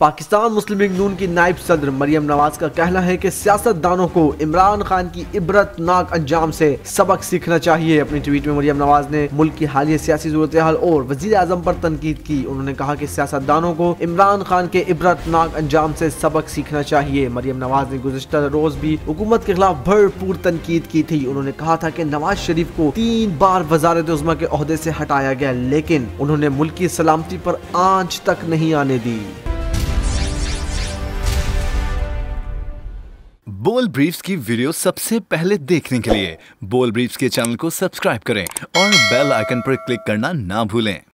पाकिस्तान मुस्लिम league नून की नायब सदर मरियम नवाज का कहना है कि सियासतदानों को इमरान खान की इबरतनाक अंजाम से सबक सीखना चाहिए। अपनी ट्वीट में मरियम नवाज ने मुल्क की हालिया सियासी सूरत हाल और वजीर आजम पर तनकीद की। उन्होंने कहा कि सियासतदानों को इमरान खान के इबरतनाक अंजाम से सबक सीखना चाहिए। मरियम नवाज ने गुज़िश्ता रोज भी हुकूमत के खिलाफ भरपूर तनकीद की थी। उन्होंने कहा था कि नवाज शरीफ को 3 बार वज़ारत उज़्मा के ओहदे से हटाया गया, लेकिन उन्होंने मुल्क की सलामती पर आंच तक नहीं आने दी। बोल ब्रीफ्स की वीडियो सबसे पहले देखने के लिए बोल ब्रीफ्स के चैनल को सब्सक्राइब करें और बेल आइकन पर क्लिक करना ना भूलें।